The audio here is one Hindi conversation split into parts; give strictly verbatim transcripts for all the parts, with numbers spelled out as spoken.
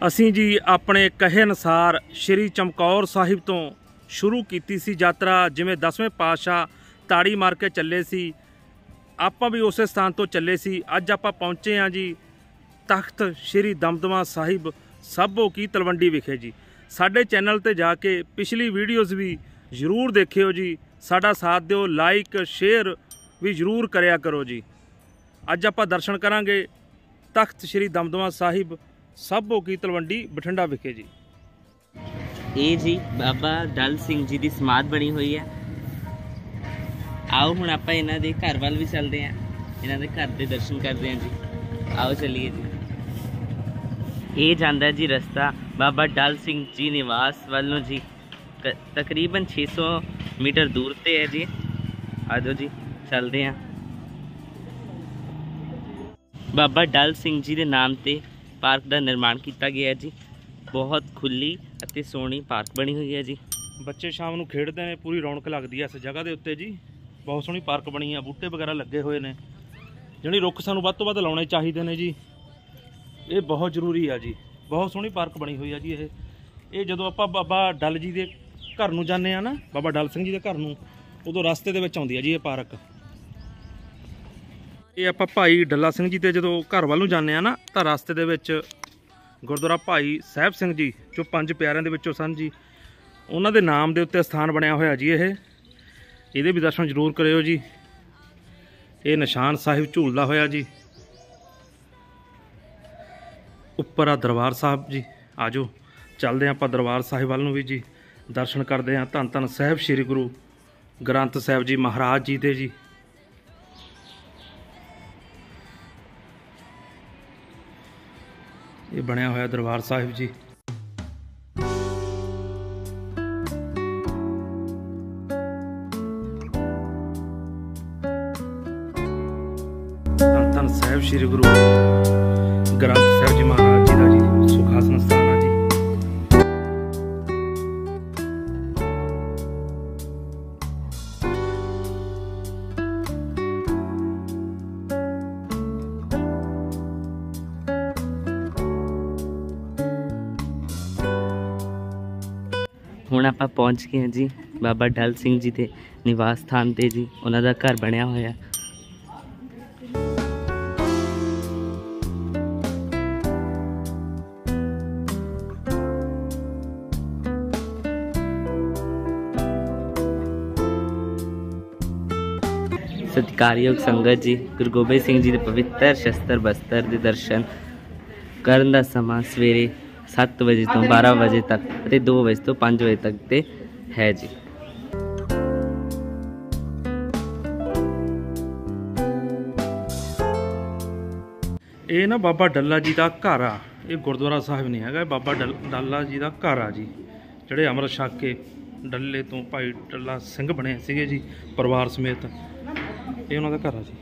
ਅਸੀਂ ਜੀ ਆਪਣੇ ਕਹੇ ਅਨੁਸਾਰ श्री चमकौर साहिब तो शुरू की सी यात्रा। जिमें दसवें पातशाह ताड़ी मार के चले सी, आपां भी उस स्थान तो चले सी। अज आपां पहुँचे हाँ जी तख्त श्री दमदमा साहिब साबो की तलवंडी विखे जी। साडे चैनल ते जाके पिछली वीडियोज़ भी जरूर देखियो जी, साडा साथ दिओ, लाइक शेयर भी जरूर करया करो जी। अज आपां दर्शन करांगे तख्त श्री दमदमा साहिब साबो की तलवंडी बठिंडा विखे जी। ये जी बाबा डल सिंह जी की समाध बनी हुई है। आओ हुण आपां इन्हां दे घर वाल भी चलते हैं, इन्हां दे घर के दर्शन करते हैं जी। आओ चलिए जी। ये जांदा जी रस्ता बाबा डल सिंह जी निवास वालों जी, तकरीबन छे सौ मीटर दूर ते है जी। आ जाओ जी चलते हैं। बाबा डल सिंह जी के नाम से पार्क का निर्माण किया गया है जी। बहुत खुली अति सोहनी पार्क बनी हुई है जी। बच्चे शाम को खेडते हैं, पूरी रौनक लगती है इस जगह के उत्ते जी। बहुत सोहनी पार्क बनी है, बूटे वगैरह लगे हुए हैं। जिहड़े रुख सानू वध तो वध लाने चाहिए ने जी, ये बहुत जरूरी है जी। बहुत सोहनी पार्क बनी हुई है जी। ये ये जदों आपां बाबा डल जी के घर नूं जाने आ ना, बाबा डल सिंह जी के घर नूं, उदों रस्ते दे विच आउंदी है जी ये पार्क। ये आपां भाई डल्ला सिंह जी ते जदों घर वालों जाने आ ना, तां रस्ते दे विच गुरुद्वारा भाई साहब सिंह जी जो पंज प्यारिਆਂ ਦੇ ਵਿੱਚੋਂ सन जी, ਉਹਨਾਂ ਦੇ नाम ਦੇ ਉੱਤੇ ਸਥਾਨ ਬਣਿਆ ਹੋਇਆ ਜੀ। ਇਹ ਇਹਦੇ भी दर्शन जरूर करियो जी। ये निशान साहिब झूलदा होया जी। ਉੱਪਰ आ दरबार साहब जी। आजो चलते हैं आप दरबार साहिब वाल नूं भी जी, दर्शन करते हैं धन धन साहिब श्री गुरु ग्रंथ साहिब जी महाराज जी दे जी। ये बनया होया दरबार साहिब जी। धन धन साहिब श्री गुरु ग्रंथ साहिब जी महाराज जी का जी सुखासन स्थान है जी। हुण आपां पहुँच गए हैं जी बाबा डल सिंह जी के निवास स्थान ते जी। उन्हां दा घर बनया होया। सत्कारयोग संगत जी, गुरु गोबिंद सिंह जी के पवित्र शस्त्र बस्तर के दर्शन करन दा समा सवेरे सत्त बजे तो बारह बजे तक ते दो बजे तो पाँच बजे तक ते है जी। ये ना बाबा डल्ला जी का घर आ, ये गुरुद्वारा साहिब नहीं है, बाबा डल डल्ला जी का घर आ जी। ਜਿਹੜੇ अमृत छक के डल्ले तो भाई डल्ला सिंह बने सीगे जी परिवार समेत, ये उन्हों का घर आ जी।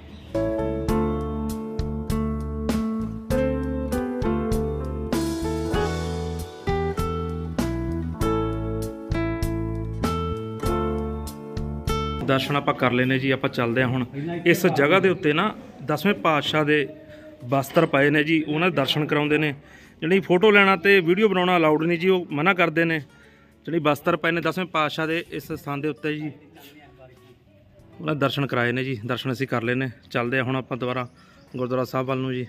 दर्शन आप कर लेने जी। आप चलते हैं हुण इस जगह के उत्ते ना दसवें पातशाह के वस्त्र पाए ने जी, उन्होंने दर्शन कराते हैं। जी फोटो लेना तो वीडियो बनाना अलाउड नहीं जी, वो मना करते हैं। जी वस्त्र पाए ने दसवें पातशाह के इस स्थान के उत्ते जी, उन्हें दर्शन कराए ने जी। दर्शन असीं कर लेने। चलते हैं हुण आपां दोबारा गुरुद्वारा साहब वाल नूं जी।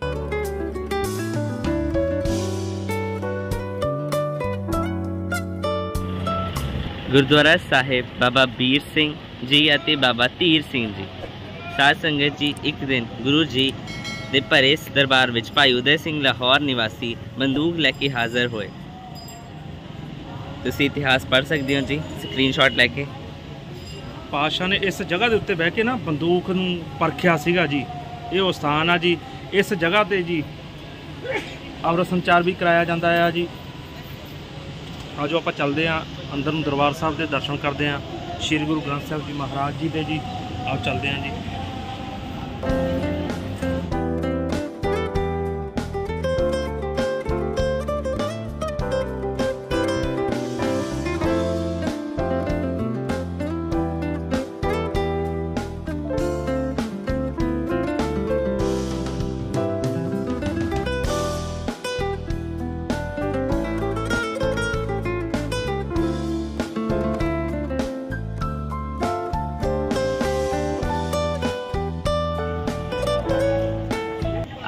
गुरुद्वारा साहिब बाबा बीर सिंह जी ਅਤੇ बाबा धीर सिंह जी। साध संगत जी, एक दिन गुरु जी ਦੇ ਭਰੇ दरबार ਵਿੱਚ भाई उदय सिंह लाहौर निवासी बंदूक लैके हाजिर होए। तुसीं इतिहास पढ़ सकते हो जी स्क्रीनशॉट लैके। पातशाह ने इस जगह के उत्ते बह के ना बंदूक नूं परखिया सीगा जी। ये वो स्थान आ जी। इस जगह ते जी अमृत संचार भी कराया जाता है जी। आज आप चलते हैं अंदर नूं दरबार साहब के दर्शन करते हैं श्री गुरु ग्रंथ साहिब जी महाराज जी के जी। आओ चलते हैं जी।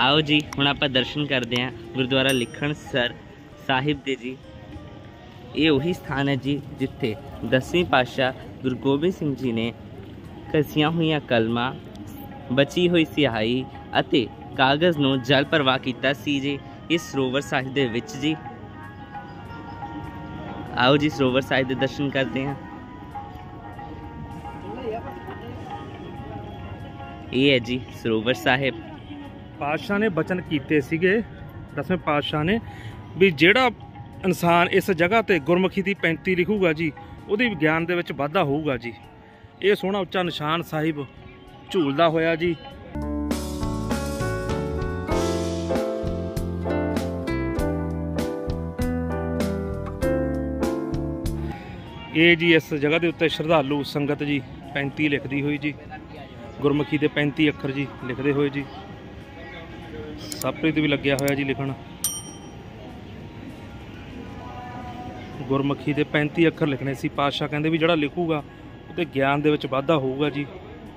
आओ जी हुण आपां दर्शन करते हैं गुरुद्वारा लिखणसर साहिब दे जी। ये वही स्थान है जी जिथे दसवीं पातशाह गुरु गोबिंद सिंह जी ने घसियां हुई कलमां, बची हुई सिहाई अते कागज़ नूं जल प्रवाह कीता सी जी इस सरोवर साहिब दे विच जी। आओ जी सरोवर साहिब दे दर्शन करते हैं। ये है जी सरोवर साहिब। पातशाह ने बचन कीते सीगे दसवें पातशाह ने भी ਜਿਹੜਾ ਇਨਸਾਨ ਇਸ ਜਗ੍ਹਾ ਤੇ ਗੁਰਮੁਖੀ ਦੀ ਪੈਂਤੀ ਲਿਖੂਗਾ ਜੀ ਉਹਦੇ ਵਿਗਿਆਨ ਦੇ ਵਿੱਚ ਵਾਧਾ ਹੋਊਗਾ ਜੀ। ਇਹ ਸੋਹਣਾ ਉੱਚਾ ਨਿਸ਼ਾਨ ਸਾਹਿਬ ਝੂਲਦਾ ਹੋਇਆ ਜੀ। ਇਹ ਜੀ ਇਸ ਜਗ੍ਹਾ ਦੇ ਉੱਤੇ ਸ਼ਰਧਾਲੂ ਸੰਗਤ ਜੀ ਪੈਂਤੀ ਲਿਖਦੀ ਹੋਈ ਜੀ, ਗੁਰਮੁਖੀ ਦੇ ਪੈਂਤੀ ਅੱਖਰ ਜੀ ਲਿਖਦੇ ਹੋਏ ਜੀ। ਸਾਪਰੇ ਤੇ ਵੀ ਲੱਗਿਆ ਹੋਇਆ ਜੀ ਲਿਖਣ, ਗੁਰਮੁਖੀ ਦੇ ਪੈਂਤੀ ਅੱਖਰ ਲਿਖਣੇ ਸੀ। ਪਾਤਸ਼ਾਹ ਕਹਿੰਦੇ ਵੀ ਜਿਹੜਾ ਲਿਖੂਗਾ ਉਹਦੇ ਗਿਆਨ ਦੇ ਵਿੱਚ ਵਾਧਾ ਹੋਊਗਾ ਜੀ।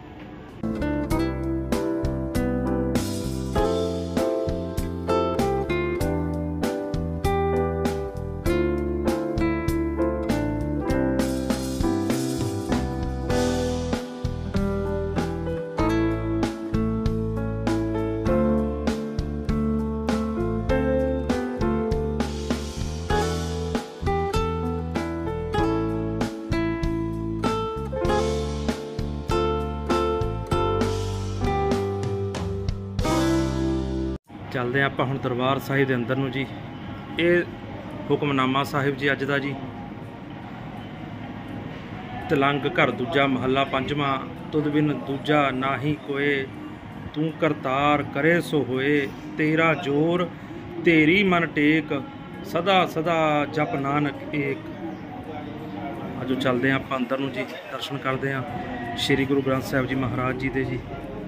ਚੱਲਦੇ ਆਪਾਂ ਹੁਣ ਦਰਬਾਰ ਸਾਹਿਬ ਦੇ ਅੰਦਰ ਨੂੰ ਜੀ। ਇਹ ਹੁਕਮਨਾਮਾ ਸਾਹਿਬ ਜੀ ਅੱਜ ਦਾ ਜੀ। ਤਲੰਗ ਘਰ ਦੂਜਾ ਮਹੱਲਾ ਪੰਜਵਾਂ। ਤੁਧ ਬਿਨ ਦੂਜਾ ਨਾਹੀ ਕੋਏ, ਤੂੰ ਕਰਤਾਰ ਕਰੇ ਸੋ ਹੋਏ। ਤੇਰਾ ਜੋਰ ਤੇਰੀ ਮਨ ਟੇਕ, ਸਦਾ ਸਦਾ ਜਪ ਨਾਨਕ ਏਕ। ਅੱਜ ਚੱਲਦੇ ਹਾਂ ਆਪਾਂ ਅੰਦਰ ਨੂੰ ਜੀ, ਦਰਸ਼ਨ ਕਰਦੇ ਹਾਂ ਸ਼੍ਰੀ ਗੁਰੂ ਗ੍ਰੰਥ ਸਾਹਿਬ ਜੀ ਮਹਾਰਾਜ ਜੀ ਦੇ ਜੀ।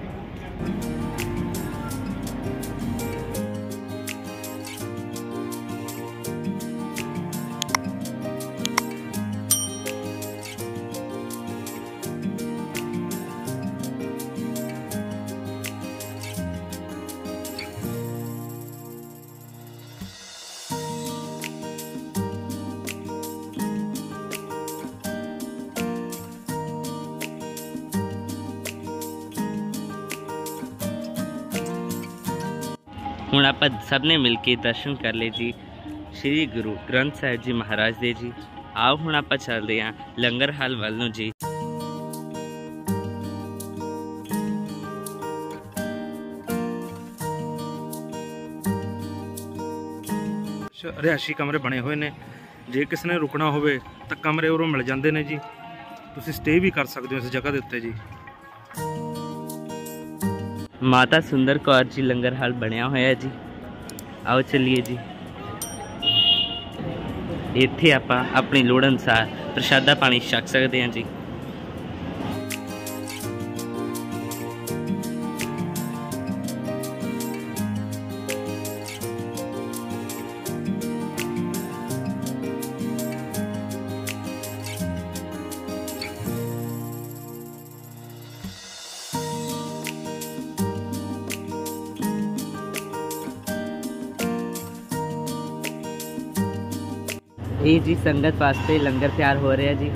ਹੁਣ ਆਪਾਂ ਸਭ ਨੇ ਮਿਲ ਕੇ ਦਰਸ਼ਨ ਕਰ ਲਏ ਜੀ ਸ਼੍ਰੀ ਗੁਰੂ ਗ੍ਰੰਥ ਸਾਹਿਬ ਜੀ ਮਹਾਰਾਜ ਦੇ ਜੀ। ਆਓ ਹੁਣ ਆਪਾਂ ਚੱਲਦੇ ਹਾਂ ਲੰਗਰ ਹਾਲ ਵੱਲ ਨੂੰ ਜੀ। ਰਿਹਾਇਸ਼ੀ ਕਮਰੇ ਬਣੇ ਹੋਏ ਨੇ, ਜੇ ਕਿਸੇ ਨੇ ਰੁਕਣਾ ਹੋਵੇ ਤਾਂ ਕਮਰੇ ਉਰੋਂ ਮਿਲ ਜਾਂਦੇ ਨੇ ਜੀ। ਤੁਸੀਂ ਸਟੇ ਵੀ ਕਰ ਸਕਦੇ ਹੋ ਇਸ ਜਗ੍ਹਾ ਦੇ ਉੱਤੇ ਜੀ। माता सुंदर कौर जी लंगर हाल बनया होया जी। आओ चलिए जी, इत्थे आपां अपनी लोड़ अनुसार प्रशादा पानी छक सकते हैं जी। ये जी संगत वास्ते लंगर तैयार हो रहा है जी।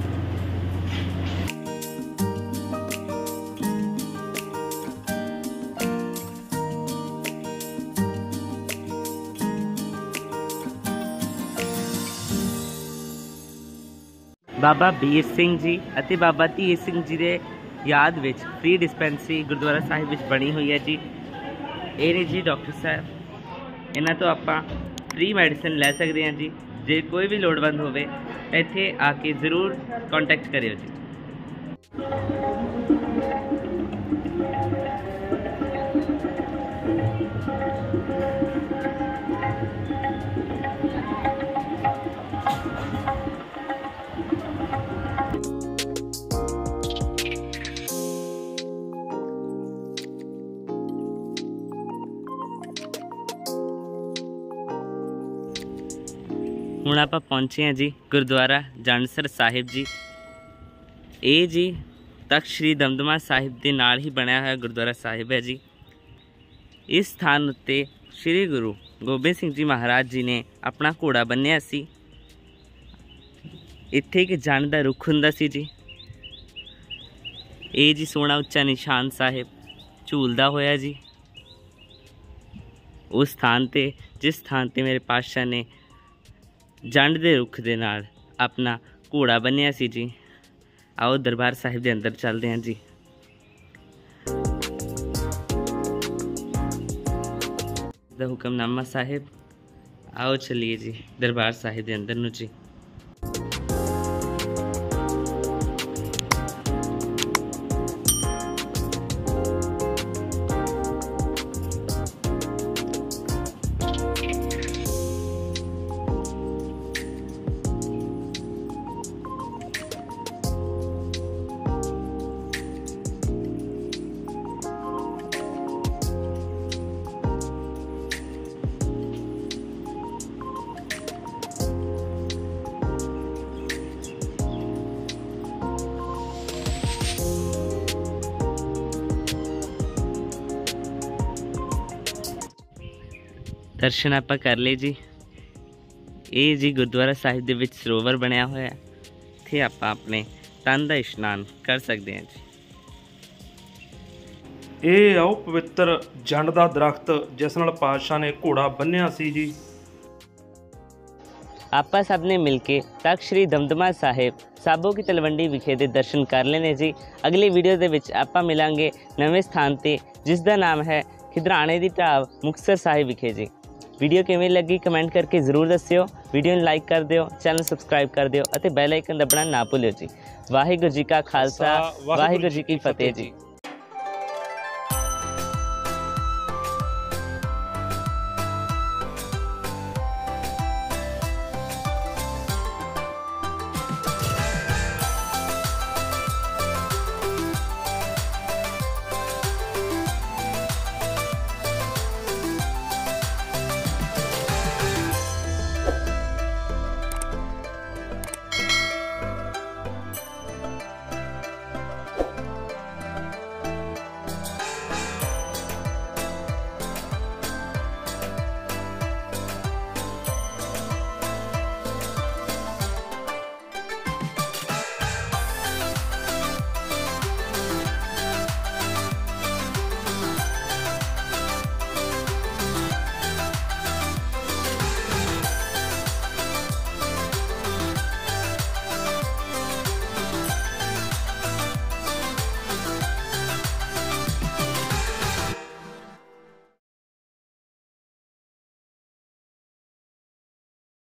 बाबा बीर सिंह जी ਅਤੇ बाबा धीर सिंह जी ਦੇ याद ਵਿੱਚ फ्री डिस्पेंसरी गुरुद्वारा साहिब ਵਿੱਚ बनी हुई है जी। ये ने जी डॉक्टर साहब, इन्हां ਤੋਂ ਆਪਾਂ फ्री मैडिसिन ले सकते हैं जी। जे कोई भी लोड़वंद होवे इत्थे आके ज़रूर कॉन्टैक्ट करियो जी। ਹੁਣ ਆਪਾਂ ਪਹੁੰਚੇ ਹਾਂ ਜੀ ਗੁਰਦੁਆਰਾ ਜਾਨਸਰ ਸਾਹਿਬ ਜੀ। ਇਹ ਜੀ ਤਖਤ ਸ਼੍ਰੀ ਦਮਦਮਾ ਸਾਹਿਬ ਦੇ ਨਾਲ ਹੀ ਬਣਿਆ ਹੋਇਆ ਗੁਰਦੁਆਰਾ ਸਾਹਿਬ ਹੈ ਜੀ। इस स्थान उत्ते श्री गुरु गोबिंद सिंह जी महाराज जी ने अपना घोड़ा बन्निया सी। इत्थे एक जन का रुख हुंदा सी जी। ये जी सोहना उच्चा निशान साहिब झूलदा होया जी उस स्थान ते जिस स्थान ते मेरे पातशाह ने जंड दे रुख दे नाल अपना घोड़ा बन्निया सी जी। आओ दरबार साहिब के अंदर चलते हैं जी। दा हुक्मनामा साहिब, आओ चलिए जी दरबार साहिब के अंदर नू जी। दर्शन आप कर ले जी। ये जी गुरुद्वारा साहिब दे विच सरोवर बनया होया इत्थे आप अपने तन दा इशनान कर सकते हैं जी। ਇਹ ਆਓ ਪਵਿੱਤਰ ਜੰਡ ਦਾ ਦਰਖਤ ਜਿਸ ਨਾਲ ਪਾਤਸ਼ਾਹ ਨੇ ਘੋੜਾ ਬੰਨਿਆ ਸੀ ਜੀ। आपा सब ने मिलके तख्त श्री दमदमा साहिब साबो की तलवंडी विखे दे दर्शन कर लेने जी। अगली वीडियो दे विच आपां मिलांगे नवें स्थान ते जिस दा नाम है खिदराने दी ढाब मुक्तसर साहिब विखे जी। वीडियो किवें लगी कमेंट करके जरूर दस्सिओ। वीडियो नूं लाइक कर दिओ, चैनल सबसक्राइब कर दिओ, बैल आइकन दबना ना भुल्लिओ जी। वाहिगुरू जी का खालसा, वाहिगुरू जी की फतेह जी।